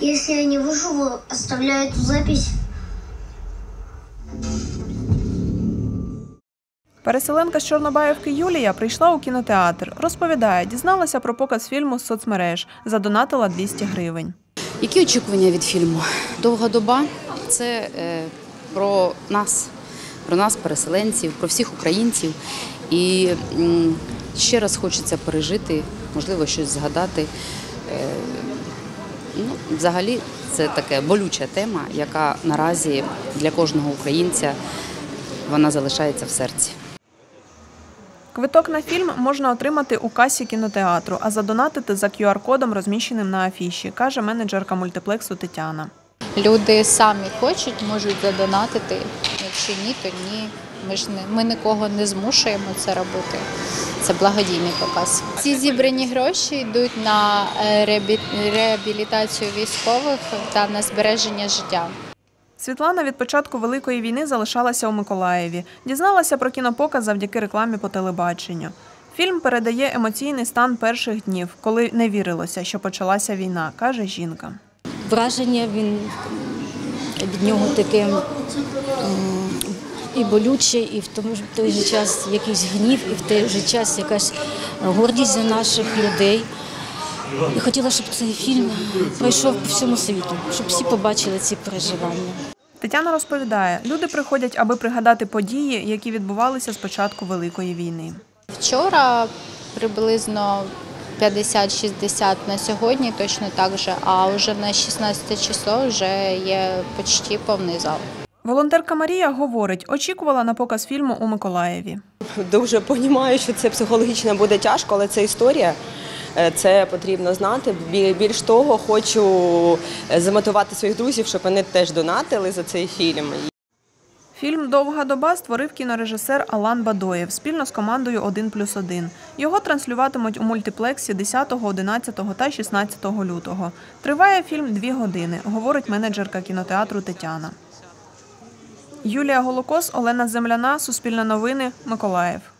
Если я не выживу, оставляю эту запись. Переселенка з Чорнобаївки Юлія прийшла у кінотеатр. Розповідає, дізналася про показ фільму з соцмереж, задонатила 200 гривень. Які очікування від фільму? «Довга доба» – це про нас, переселенців, про всіх українців. І ще раз хочеться пережити, можливо, щось згадати. Взагалі, це така болюча тема, яка наразі для кожного українця вона залишається в серці. Квиток на фільм можна отримати у касі кінотеатру, а задонатити за QR-кодом, розміщеним на афіші, каже менеджерка мультиплексу Тетяна. Люди самі хочуть, можуть задонатити. Якщо ні, то ні. Ми нікого не змушуємо це робити. Це благодійний показ. Ці зібрані гроші йдуть на реабілітацію військових та на збереження життя. Світлана від початку Великої війни залишалася у Миколаєві. Дізналася про кінопоказ завдяки рекламі по телебаченню. Фільм передає емоційний стан перших днів, коли не вірилося, що почалася війна, каже жінка. Враження від нього таке і болюче, і в той же час якийсь гнів, і в той же час якась гордість за наших людей. І хотіла, щоб цей фільм пройшов по всьому світу, щоб всі побачили ці переживання. Тетяна розповідає, люди приходять, аби пригадати події, які відбувалися з початку Великої війни. Вчора приблизно 50-60 на сьогодні, точно так же, а вже на 16 число вже є почти повний зал. Волонтерка Марія говорить, очікувала на показ фільму у Миколаєві. Дуже розумію, що це психологічно буде тяжко, але це історія. Це потрібно знати. Більш того, хочу замотивувати своїх друзів, щоб вони теж донатили за цей фільм. Фільм «Довга доба» створив кінорежисер Алан Бадоєв спільно з командою «1+1». Його транслюватимуть у мультиплексі 10, 11 та 16 лютого. Триває фільм 2 години, говорить менеджерка кінотеатру Тетяна. Юлія Голокос, Олена Земляна, Суспільне новини, Миколаїв.